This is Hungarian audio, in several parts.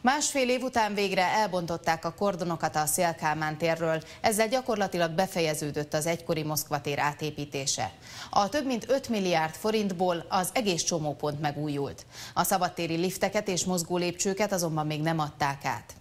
Másfél év után végre elbontották a kordonokat a Széll-Kálmán térről, ezzel gyakorlatilag befejeződött az egykori Moszkva tér átépítése. A több mint 5 milliárd forintból az egész csomópont megújult. A szabadtéri lifteket és mozgólépcsőket azonban még nem adták át.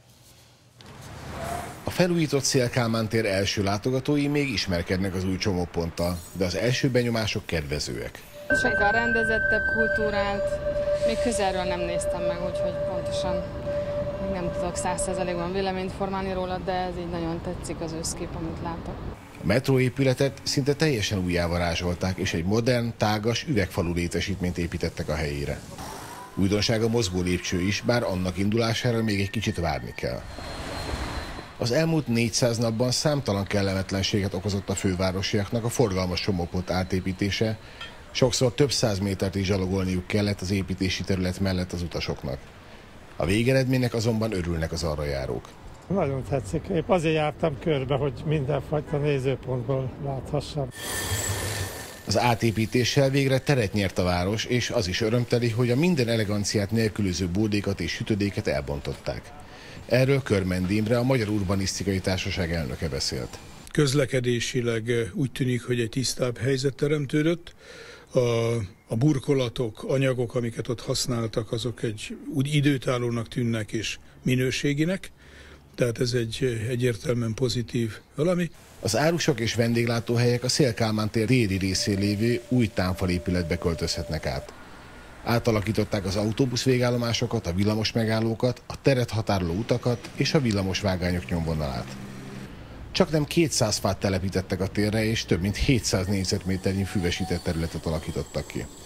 A felújított Széll-Kálmán tér első látogatói még ismerkednek az új csomóponttal, de az első benyomások kedvezőek. Sokkal rendezettebb, kultúrált, még közelről nem néztem meg, úgyhogy pontosan még nem tudok 100%-ban véleményt formálni róla, de ez így nagyon tetszik az összkép, amit látok. A metróépületet szinte teljesen újjávarázsolták, és egy modern, tágas üvegfalú létesítményt építettek a helyére. Újdonság a mozgó lépcső is, bár annak indulására még egy kicsit várni kell. Az elmúlt 400 napban számtalan kellemetlenséget okozott a fővárosiaknak a forgalmas csomópont átépítése, sokszor több 100 métert is gyalogolniuk kellett az építési terület mellett az utasoknak. A végeredménynek azonban örülnek az arrajárók. Nagyon tetszik. Épp azért jártam körbe, hogy mindenfajta nézőpontból láthassam. Az átépítéssel végre teret nyert a város, és az is örömteli, hogy a minden eleganciát nélkülöző bódékat és sütödéket elbontották. Erről Körmendi Imre, a Magyar Urbanisztikai Társaság elnöke beszélt. Közlekedésileg úgy tűnik, hogy egy tisztább helyzet teremtődött. A burkolatok, anyagok, amiket ott használtak, azok úgy időtállónak tűnnek és minőséginek. Tehát ez egy egyértelműen pozitív valami. Az árusok és vendéglátóhelyek a Széll-Kálmán tér déli részén lévő új támfalépületbe költözhetnek át. Átalakították az autóbusz végállomásokat, a villamos megállókat, a teret határoló utakat és a villamos vágányok nyomvonalát. Csaknem 200 fát telepítettek a térre, és több mint 700 négyzetméternyi füvesített területet alakítottak ki.